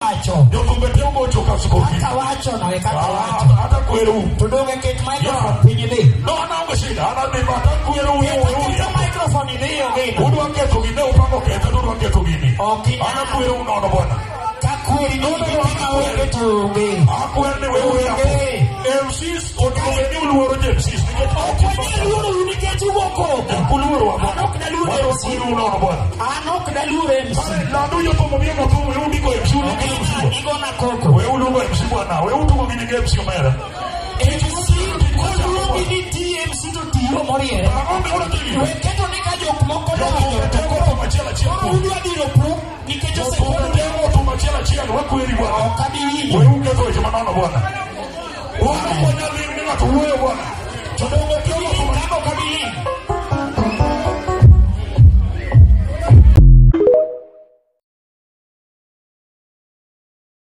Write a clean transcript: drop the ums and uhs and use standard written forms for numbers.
Acho. Yo tumbete umocho kasukoki. Hata wacho na weka wacho. Hata kueru. Tudonge kit microphone pinyi. No ana ngashida ana de mata kueru Kit microphone ndio ngine. Udwa keto gine upango kete udwa keto gine. Okay. Ana kueru unaona bwana. Kakweli no wewe tumbe. Akwende wewe hapo. MCs otumeni uluoro MCs. Uluoro uniketi woko. Uluoro hapo. Anok na lure MC unaona bwana. Anok na lure MC. Na ndio yopo mbienga tu wewe ndiko MC Iko na koko. Wewe uluoro MC bwana. Wewe utuko gine MC omera. MC ko ni TMC to tiyo moriere. Wewe keto nika jok moko Toko machela chela. Udwa diro pu nikecho se Toko machela chela wakweli bwana. Kabiri. Wewe ungezo jamani bwana. Wana kwa nyali ni watu wewe bwana. Tudongo